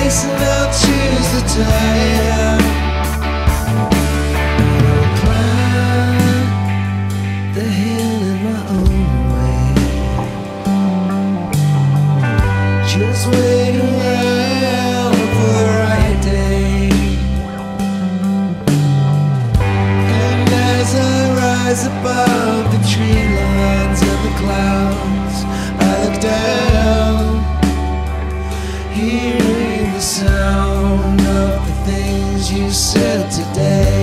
face and I'll choose the time. I'll climb the hill in my own way. Just wait around for the right day. And as I rise above the tree lines and the clouds, I look down, hearing the sound of the things you said today.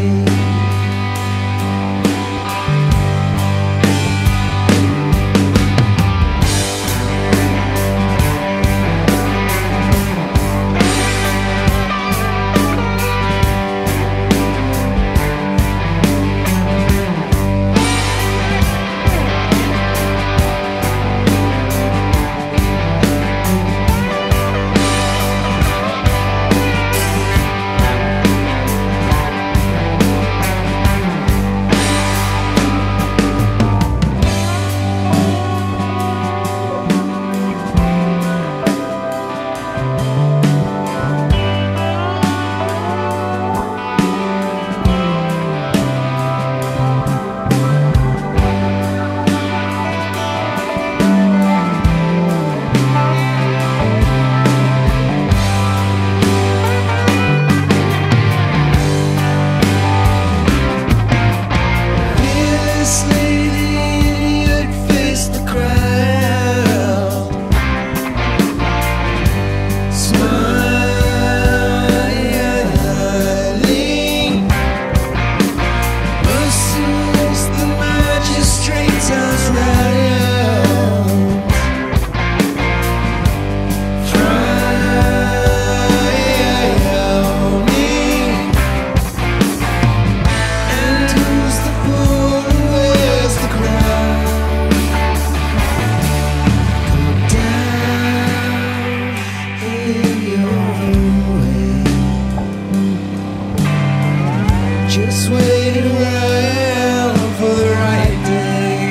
Just wait around for the right day.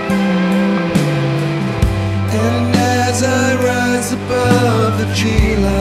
And as I rise above the tree line,